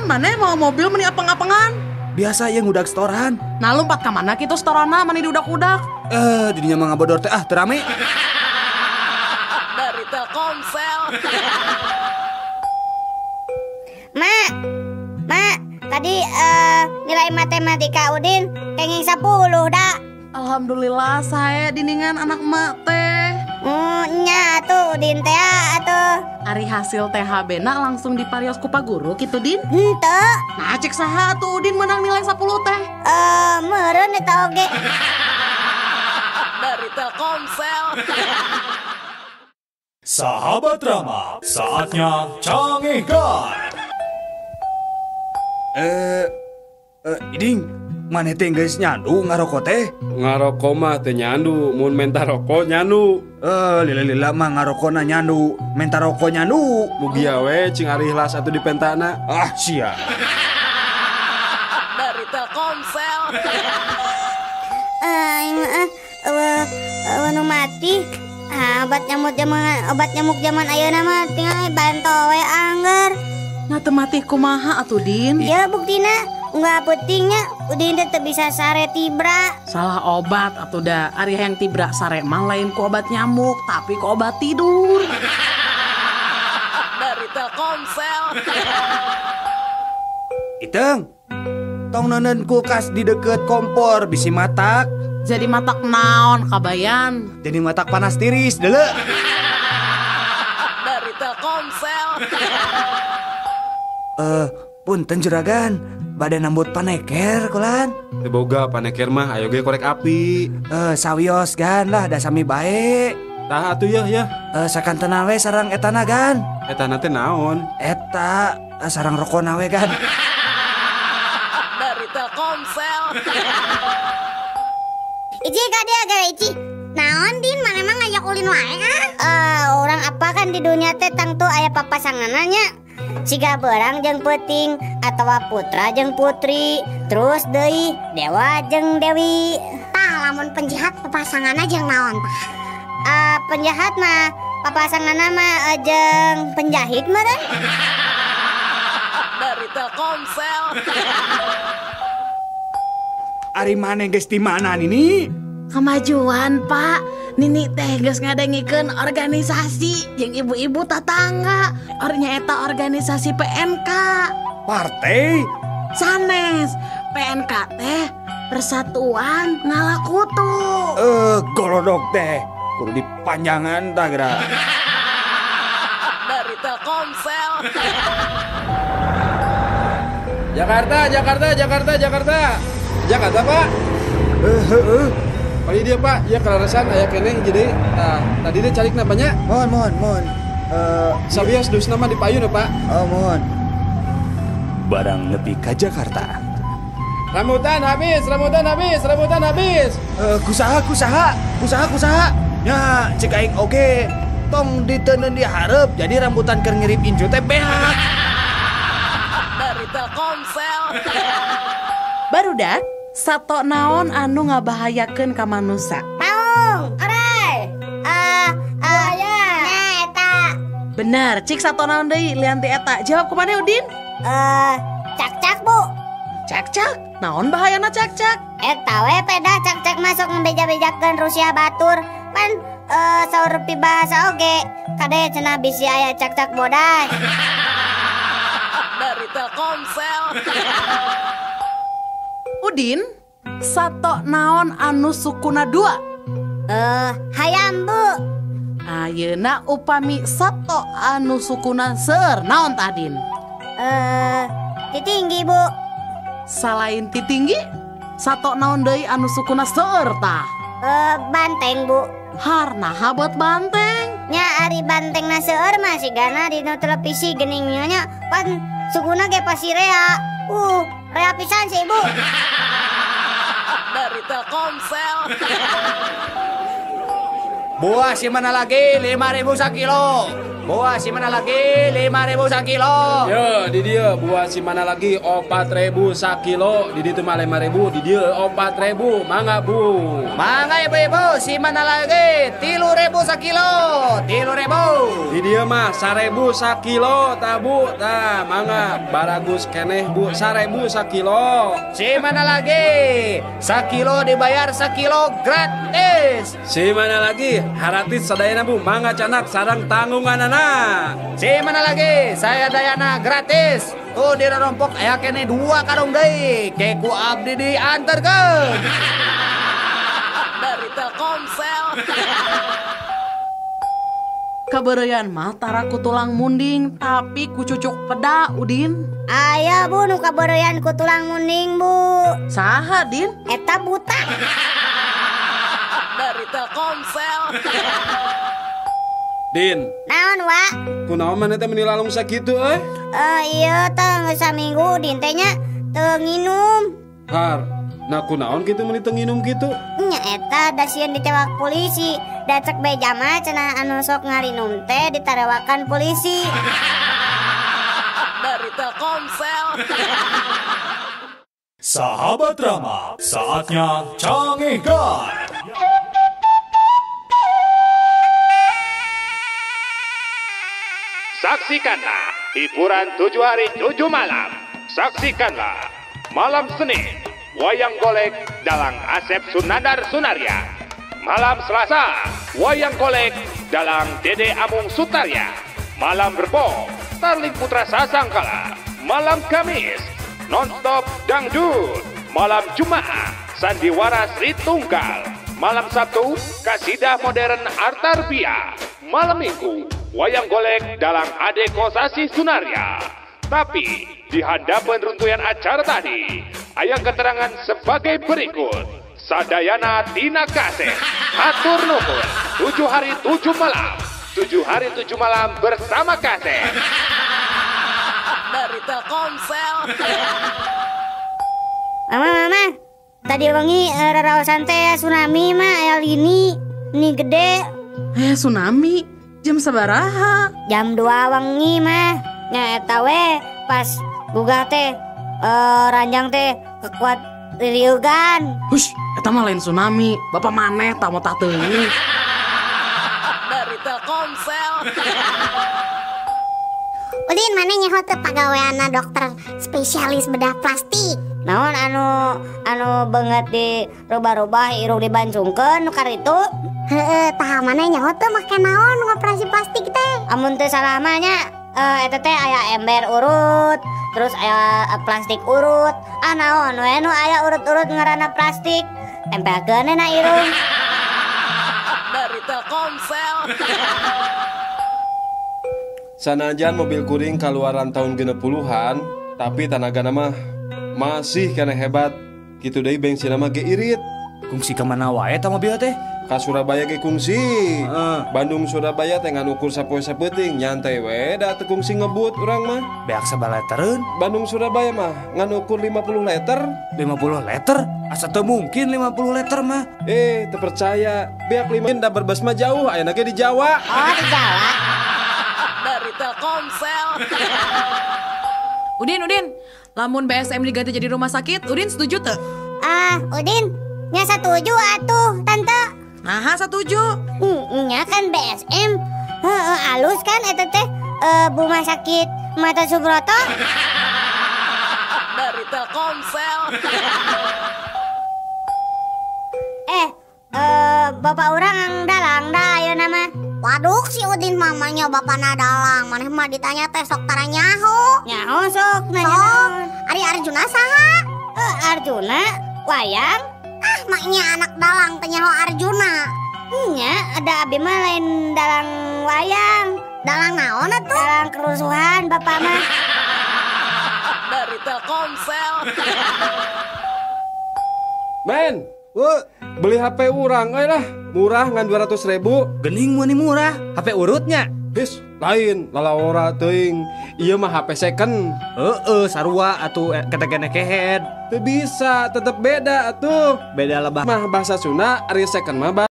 mana mau mobil meni apeng-apengan? Biasa yang udah setoran. Nah lompat ke mana gitu setorana mani diudak-udak? Jadinya mah ngabodor teh terame. Dari Telkomsel. Mak, tadi nilai matematika Udin kenging 10 dah. Alhamdulillah saya diningan anak emak teh. Nya atuh Udin teh atuh. Ari hasil THB na langsung diparios ku Pak Guru kitu Din. Henteu. Nah cek saha atuh Udin menang nilai 10 teh. Meureun eta oge. Dari Telkomsel. Sahabat Rama, saatnya canggihkan. Iding, mana teh geus nyandu ngarokok teh? Ngarokok mah teu nyandu, mun menta rokok nyandu. Lila mah ngarokona nyandu, menta rokok nyandu. Mugi we cing ari ihlas atuh di pentana. Ah, sia. Dari Telkomsel. Nu mati. Obat nyamuk zaman ayeuna mah tinggal bantu we angger. Nah temati kumaha atuh Din? Ya buktina nggak pentingnya Udin teh bisa sare tibra. Salah obat atuh da. Ari yang tibra sare mah lain ku obat nyamuk, tapi ku obat tidur. Dari Telkomsel. Iteng, tong neuneun kulkas di deket kompor bisi matak. Jadi matak naon kabayan? Jadi matak panas tiris deuleu. Dari Telkomsel. Punten juragan, bade nambut paneker kulan. Teu boga paneker mah ayo ge korek api. Sawios gan lah da sami bae. Tah atuh ya. Sakantena we sareng etana gan. Eta teh naon? Eta sareng rokona we gan. Dari Telkomsel. Ici kadia gara Ici. Naon Din mana emang ngajak ulin wae orang apa kan di dunia teh tang tuh aya papasangananya. Siga berang jeung peuting atawa putra jeung putri, terus deui dewa jeung dewi. Tah lamun penjahat papasanganna jeung naon tah? Penjahat mah papasanganna mah jeung penjahit meureun. Dari Telkomsel. Ari maneh geus di mana ini? Kemajuan Pak. Nini teh geus ngadengikeun organisasi jeung ibu-ibu tetangga. Ornya eta organisasi PNK. Partai? Sanes. PNK teh Persatuan Ngalakutu. Golodok teh. Kudu dipanjangan tah geura. Dari Telkomsel. Jakarta. Jakarta, Pak. Oh iya dia Pak, ya kelarasan aya keneh jadi tadi dia calik napanya. Mohon. Sabios dus nama dipayun ya Pak. Mohon. Barang nepi ka Jakarta. Rambutan habis. Kusaha. Nya cek aing oge. Tong diteuneun di hareup jadi rambutan keur ngirip inju teh behak. Dari Telkomsel. Barudak, sato naon anu ngabahayakeun ka manusa? Paung, orai. Ya. Eta. Bener, cik sato naon deui lianti eta. Jawab kumaneh Udin? Cak-cak Bu. Cak-cak, naon bahayana cak-cak? Eta we peda cak-cak masuk ngebeja-bejakeun Rusia batur. Pan saur pibahasa oge. Kade cenah bisi aya cak-cak bodas. Dari Telkomsel. Udin, sato naon anu sukuna 2? Hayam Bu. Ayeuna upami sato anu sukuna seueur naon tah Din? Titinggi Bu. Salain titinggi, sato naon deui anu sukuna seueur tah? Banteng Bu. Harna habet banteng. Nya ari bantengna seueur mah sigana dina televisi geuning nya pan sukuna ge pasti rea. Rea pisan sih Bu. Dari Telkomsel. Buah si mana lagi 5.000 sakilo. buah si mana lagi 5.000 sakilo. Ya, di dia buah si mana lagi 4.000 sakilo, di ditu mah 5.000, di dia 4.000, mangga bu. Mangga ibu-ibu si mana lagi 3.000 sakilo, 3.000. Di dia mah 1.000 sakilo, tabu, tah mangga baragus keneh bu 1.000 sakilo. Si mana lagi sakilo dibayar sakilo gratis. Si mana lagi haratis sadayana bu, mangga canak sarang tanggungan anak. Si mana lagi saya dayana gratis. Tuh di rompok aya kene 2 karung deui. Keku abdi dianterkeun. Dari Telkomsel. Kabereyan mah tara ku tulang munding tapi ku cucuk peda Udin. Aya bu nu kabereyan ku tulang munding bu. Saha Din? Eta buta. Dari Telkomsel. Din, Naon wa? kunaon maneh teh meuni lalung sakitu Iya teh saminggu Udin teh nya teu nginum. Har, nah kunaon kitu meuni teu nginum kitu? Nya eta da sieun ditewak polisi. Da cek beja mah cenah anu sok ngarinum teh ditarewakan polisi. Dari Telkomsel. Sahabat Rama, saatnya Cangehkan. Saksikanlah hiburan 7 hari 7 malam. Saksikanlah malam Senin Wayang Golek Dalang Asep Sunandar Sunaria. Malam Selasa Wayang Golek Dalang Dede Amung Sutarya. Malam Rebo Starling Putra Sasangkala. Malam Kamis Nonstop Dangdut. Malam Jumat Sandiwara Sri Tunggal. Malam Sabtu Kasidah Modern Artarbia. Malam Minggu Wayang Golek Dalang Ade Kosasi Sunaria. Tapi di hadapan runtuyan acara tadi, aya keterangan sebagai berikut. Sadayana tina kaset hatur nuhun 7 hari 7 malam. 7 hari 7 malam bersama kaset. Dari Telkomsel. Mama, tadi wengi raraosan teh tsunami mah aya lini gede. Tsunami? Jam sabaraha? Jam 2 wengi mah. Nya eta we pas gugah teh ranjang teh kekuat ririugan. Hush, eta mah lain tsunami. Bapak maneh tamu tah teuing. Dari Telkomsel. Ulin mana nyaho teu pagaweana dokter spesialis bedah plastik. Naon anu banget di robah-robah irung dibancungkeun nu karitu? Heeh, tah mana nyaho teu make naon ngoperasi plastik teh? Amun teu salah mah nya eta teh aya ember urut, terus aya plastik urut. Naon we nu aya urut-urut ngaranna plastik? Tempelkeun na irung. Dari Telkomsel. Sanajan mobil kuring kaluaran tahun 60-an, tapi tanagana mah masih kena hebat. Kitu deui bensin mah ge irit. Kungsi kemana wae ta mobil teh? Ka Surabaya ge kungsi. Bandung Surabaya teh ngan ukur sapoe sapeuting, nyantai we da teu kungsi ngebut urang mah. Beak sabaletereun. Bandung Surabaya mah ngan ukur 50 liter. 50 liter? Asa teu mungkin 50 liter mah. Teu percaya. Beak 5 da berbas mah jauh, ayeuna ge di Jawa. Oh, di Jawa. Dari Telkomsel. Udin, lamun BSM diganti jadi rumah sakit, Udin setuju teu? Udin, nya setuju atuh, tante. Nah, setuju. Nya kan BSM. Alus kan eta teh rumah sakit Mata Subroto. Dari Telkomsel. Bapak orang dalang dah ayo nama. Waduh si Udin mamanya bapakna dalang. Maneh mah ditanya teh sok tara nyaho. Nyaho sok nanya. Sok. Ari Arjuna saha? Arjuna wayang. Maknya anak dalang teh nyaho Arjuna. Nya ada abi mah lain dalang wayang. Dalang naon atuh? Dalang kerusuhan bapak mah. Dari Telkomsel. Men, beli HP urang lah, murah ngan 200.000. Gening meunih murah, HP urutnya. His, lain lalawora teuing. Ieu mah HP second. Sarua atuh ketekene kehead. Teu bisa, tetep beda atuh. Beda lebah. Mah bahasa Sunda, ari second mah